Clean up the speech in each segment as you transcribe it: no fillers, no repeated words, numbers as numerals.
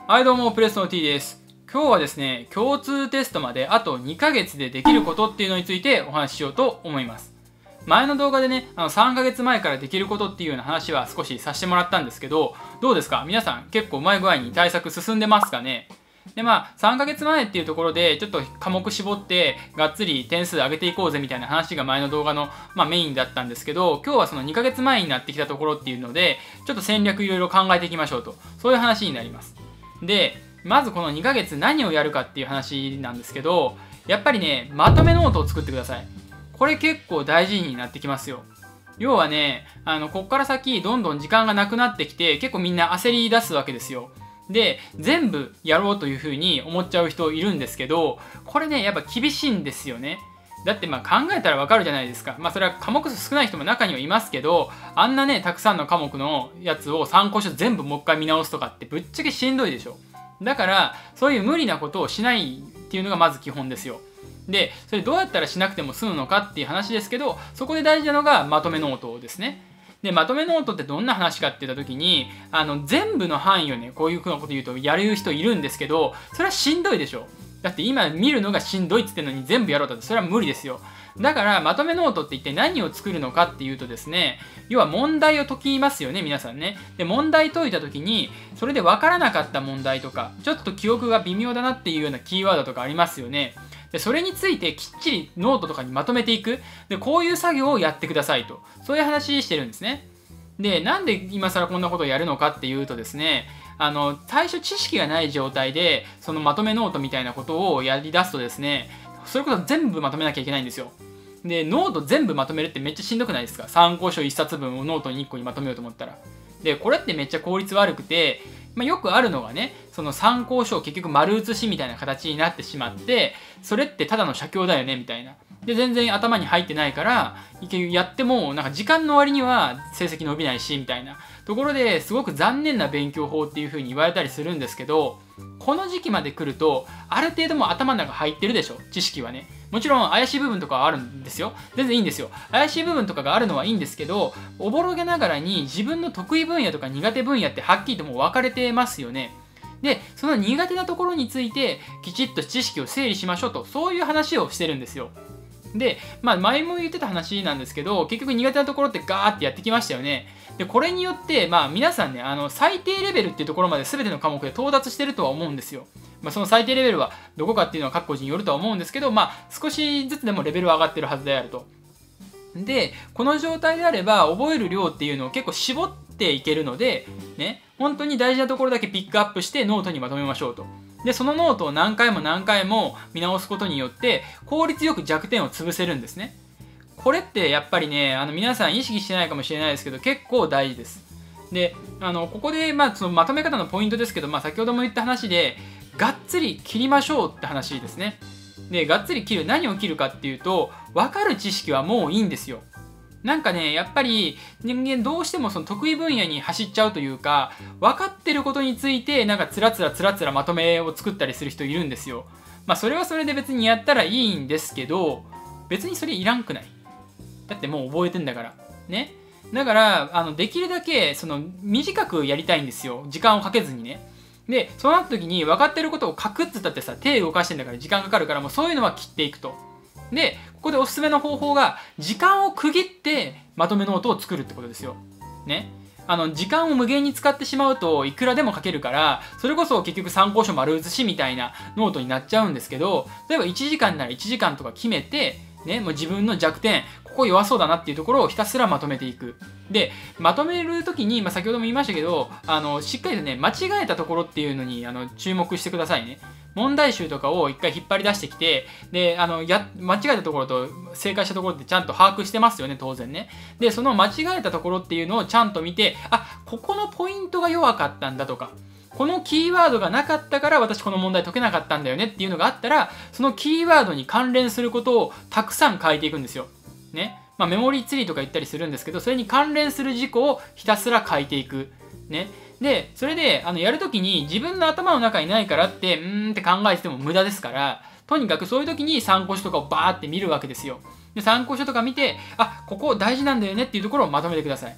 はいどうも、プレスの T です。今日はですね、共通テストまであと2ヶ月でできることっていうのについてお話ししようと思います。前の動画でね、3ヶ月前からできることっていうような話は少しさせてもらったんですけど、どうですか皆さん結構うまい具合に対策進んでますかね。で3ヶ月前っていうところでちょっと科目絞ってがっつり点数上げていこうぜみたいな話が前の動画の、メインだったんですけど、今日はその2ヶ月前になってきたところっていうのでちょっと戦略いろいろ考えていきましょうと、そういう話になります。でまずこの2ヶ月何をやるかっていう話なんですけど、やっぱりねまとめノートを作ってください。これ結構大事になってきますよ。要はねこっから先どんどん時間がなくなってきて結構みんな焦り出すわけですよ。で全部やろうというふうに思っちゃう人いるんですけど、これねやっぱ厳しいんですよね。だって考えたらわかるじゃないですか。それは科目数少ない人も中にはいますけど、あんなねたくさんの科目のやつを参考書全部もう一回見直すとかってぶっちゃけしんどいでしょ。だからそういう無理なことをしないっていうのがまず基本ですよ。でそれどうやったらしなくても済むのかっていう話ですけど、そこで大事なのがまとめノートですね。でまとめノートってどんな話かって言った時に全部の範囲をねこういうふうなこと言うとやる人いるんですけど、それはしんどいでしょ。だって今見るのがしんどいっつってんのに全部やろうとってそれは無理ですよ。だからまとめノートって一体何を作るのかっていうとですね、要は問題を解きますよね皆さんね。で問題解いた時にそれで分からなかった問題とかちょっと記憶が微妙だなっていうようなキーワードとかありますよね。でそれについてきっちりノートとかにまとめていく。でこういう作業をやってくださいと、そういう話してるんですね。でなんで今更こんなことをやるのかっていうとですね、最初知識がない状態でそのまとめノートみたいなことをやりだすとですね、それこそ全部まとめなきゃいけないんですよ。でノート全部まとめるってめっちゃしんどくないですか。参考書1冊分をノートに1個にまとめようと思ったら。でこれってめっちゃ効率悪くて、よくあるのがね、その参考書を結局丸写しみたいな形になってしまって、それってただの写経だよねみたいな。で全然頭に入ってないからやってもなんか時間の割には成績伸びないしみたいなところですごく残念な勉強法っていう風に言われたりするんですけど、この時期まで来るとある程度もう頭の中入ってるでしょ知識はね。もちろん怪しい部分とかはあるんですよ。全然いいんですよ。怪しい部分とかがあるのはいいんですけど、おぼろげながらに自分の得意分野とか苦手分野ってはっきりともう分かれてますよね。でその苦手なところについてきちっと知識を整理しましょうと、そういう話をしてるんですよ。で前も言ってた話なんですけど、結局苦手なところってガーってやってきましたよね。でこれによって皆さんね最低レベルっていうところまで全ての科目で到達してるとは思うんですよ。その最低レベルはどこかっていうのは各個人によるとは思うんですけど、少しずつでもレベルは上がってるはずであると。でこの状態であれば覚える量っていうのを結構絞っていけるのでね、本当に大事なところだけピックアップしてノートにまとめましょうと。でそのノートを何回も何回も見直すことによって効率よく弱点を潰せるんですね。これってやっぱりね皆さん意識してないかもしれないですけど結構大事です。でここでそのまとめ方のポイントですけど、先ほども言った話でがっつり切りましょうって話ですね。でがっつり切る、何を切るかっていうと分かる知識はもういいんですよ。なんかねやっぱり人間どうしてもその得意分野に走っちゃうというか、分かってることについてなんかつらつらまとめを作ったりする人いるんですよ。それはそれで別にやったらいいんですけど、別にそれいらんくない？だってもう覚えてんだからね。だからできるだけその短くやりたいんですよ、時間をかけずにね。でそうなった時に分かってることを書くっつったってさ手動かしてんだから時間かかるから、もうそういうのは切っていくと。でここでおすすめの方法が時間を区切ってまとめノートを作るってことですよ。ね。時間を無限に使ってしまうといくらでも書けるから、それこそ結局参考書丸写しみたいなノートになっちゃうんですけど、例えば1時間なら1時間とか決めてね、もう自分の弱点ここ弱そうだなっていうところをひたすらまとめていく。でまとめる時に、先ほども言いましたけどしっかりとね間違えたところっていうのに注目してくださいね。問題集とかを一回引っ張り出してきて、で間違えたところと正解したところってちゃんと把握してますよね当然ね。でその間違えたところっていうのをちゃんと見て、ここのポイントが弱かったんだとか、このキーワードがなかったから私この問題解けなかったんだよねっていうのがあったら、そのキーワードに関連することをたくさん書いていくんですよ。ね。メモリーツリーとか言ったりするんですけど、それに関連する事項をひたすら書いていく。ね。で、それでやるときに自分の頭の中にないからってって考えてても無駄ですから、とにかくそういうときに参考書とかをバーって見るわけですよ。で参考書とか見て、ここ大事なんだよねっていうところをまとめてください。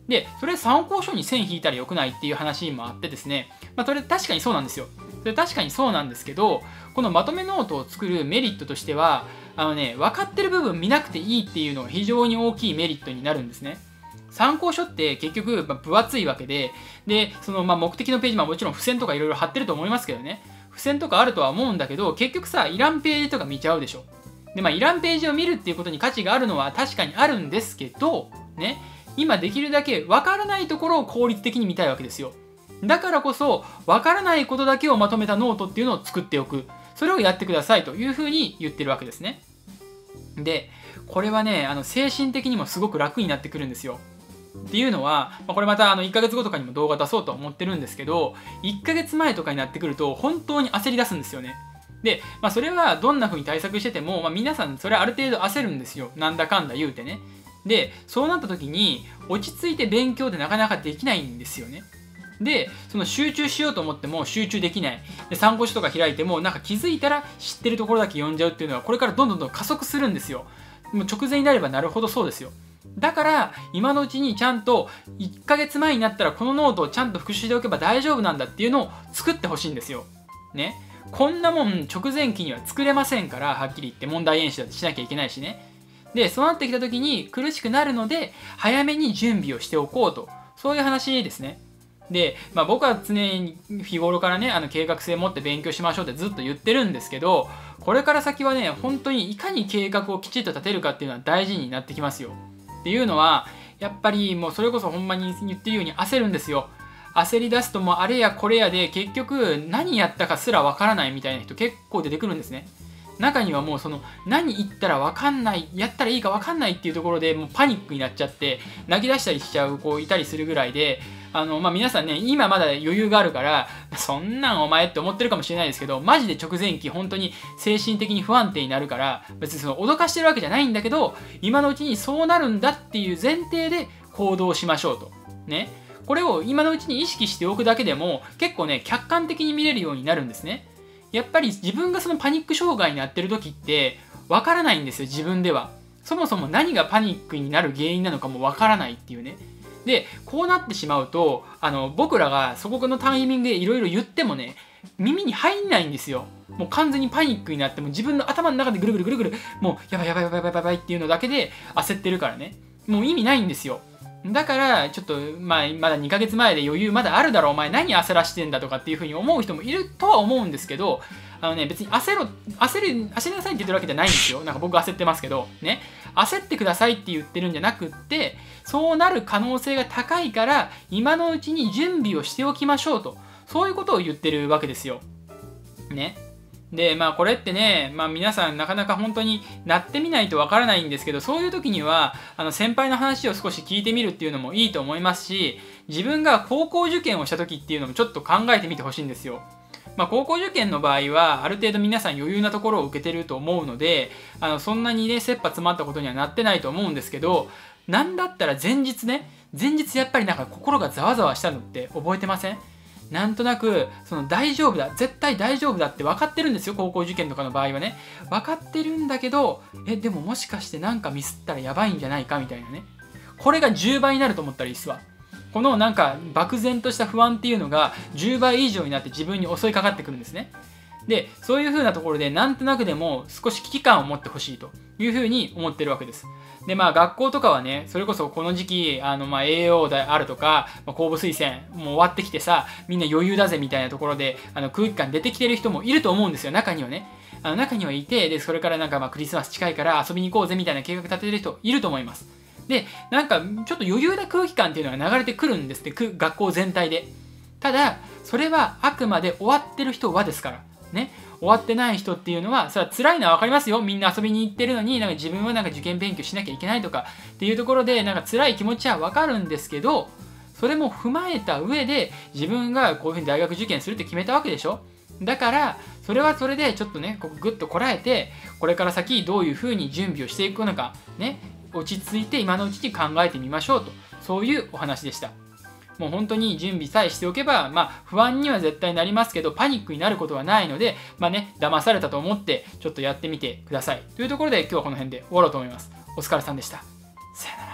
で、それ参考書に線引いたらよくないっていう話もあってですね、それ確かにそうなんですよ。それ確かにそうなんですけど、このまとめノートを作るメリットとしては、分かってる部分見なくていいっていうのが非常に大きいメリットになるんですね。参考書って結局分厚いわけで、その目的のページ、もちろん付箋とかいろいろ貼ってると思いますけどね、付箋とかあるとは思うんだけど、結局さ、いらんページとか見ちゃうでしょ。で、いらんページを見るっていうことに価値があるのは確かにあるんですけど、ね、今できるだけ分からないところを効率的に見たいわけですよ。だからこそ、分からないことだけをまとめたノートっていうのを作っておく。それをやってくださいというふうに言ってるわけですね。で、これはね、精神的にもすごく楽になってくるんですよ。っていうのは、これまた1ヶ月後とかにも動画出そうとは思ってるんですけど、1ヶ月前とかになってくると本当に焦り出すんですよね。で、それはどんな風に対策してても、皆さんそれはある程度焦るんですよ。なんだかんだ言うてね。で、そうなった時に落ち着いて勉強ってなかなかできないんですよね。で、その集中しようと思っても集中できない。で、参考書とか開いても気づいたら知ってるところだけ読んじゃうっていうのはこれからどんどん加速するんですよ。もう直前になればなるほどそうですよ。だから今のうちにちゃんと1ヶ月前になったらこのノートをちゃんと復習しておけば大丈夫なんだっていうのを作ってほしいんですよ。ね。こんなもん直前期には作れませんから、はっきり言って問題演習だってしなきゃいけないしね。で、そうなってきた時に苦しくなるので早めに準備をしておこうと。そういう話ですね。で、僕は常に日頃からね、計画性を持って勉強しましょうってずっと言ってるんですけど、これから先はね、本当にいかに計画をきちっと立てるかっていうのは大事になってきますよ。っていうのは、やっぱりもうそれこそほんまに言ってるように焦るんですよ。焦り出すともうあれやこれやで結局何やったかすらわからないみたいな人結構出てくるんですね。中にはもうその何言ったらわかんない、やったらいいかわかんないっていうところでもうパニックになっちゃって泣き出したりしちゃう子いたりするぐらいで、皆さんね、今まだ余裕があるからそんなんお前って思ってるかもしれないですけど、マジで直前期本当に精神的に不安定になるから、別にその脅かしてるわけじゃないんだけど、今のうちにそうなるんだっていう前提で行動しましょうとね。これを今のうちに意識しておくだけでも結構ね、客観的に見れるようになるんですね。やっぱり自分がそのパニック障害になってる時ってわからないんですよ、自分では。そもそも何がパニックになる原因なのかもわからないっていうね。で、こうなってしまうと、僕らがそこのタイミングでいろいろ言ってもね、耳に入んないんですよ。もう完全にパニックになっても自分の頭の中でぐるぐるぐるぐる、もうやばいやばいやばいやばいやばいっていうのだけで焦ってるからね。もう意味ないんですよ。だからちょっとまだ2ヶ月前で余裕まだあるだろお前何焦らしてんだとかっていうふうに思う人もいるとは思うんですけど、別に焦りなさいって言ってるわけじゃないんですよ。僕焦ってますけどね、焦ってくださいって言ってるんじゃなくって、そうなる可能性が高いから今のうちに準備をしておきましょうと、そういうことを言ってるわけですよね。で、これってね、皆さんなかなか本当になってみないとわからないんですけど、そういう時には先輩の話を少し聞いてみるっていうのもいいと思いますし、自分が高校受験をした時っていうのもちょっと考えてみてほしいんですよ。高校受験の場合はある程度皆さん余裕なところを受けてると思うので、そんなにね切羽詰まったことにはなってないと思うんですけど、なんだったら前日やっぱり心がざわざわしたのって覚えてません？なんとなく大丈夫だ、絶対大丈夫だって分かってるんですよ。高校受験とかの場合はね分かってるんだけど、でももしかしてミスったらやばいんじゃないかみたいなね、これが10倍になると思ったらいいっすわ。この漠然とした不安っていうのが10倍以上になって自分に襲いかかってくるんですね。で、そういう風なところでなんとなくでも少し危機感を持ってほしいという風に思ってるわけです。で、学校とかはね、それこそこの時期栄養であるとか、公募推薦もう終わってきてさ、みんな余裕だぜみたいなところで空気感出てきてる人もいると思うんですよ。中にはね、中にはいて、でそれからクリスマス近いから遊びに行こうぜみたいな計画立ててる人いると思います。で、ちょっと余裕な空気感っていうのが流れてくるんですって、学校全体で。ただそれはあくまで終わってる人はですからね。終わってない人っていうのはそれは辛いのは分かりますよ。みんな遊びに行ってるのに自分は受験勉強しなきゃいけないとかっていうところで辛い気持ちは分かるんですけど、それも踏まえた上で自分がこういうふうに大学受験するって決めたわけでしょ。だからそれはそれでちょっとねグッとこらえて、これから先どういうふうに準備をしていくのかね、落ち着いて今のうちに考えてみましょうと、そういうお話でした。もう本当に準備さえしておけば、不安には絶対なりますけど、パニックになることはないので、騙されたと思ってちょっとやってみてください。というところで今日はこの辺で終わろうと思います。お疲れさんでした。さよなら。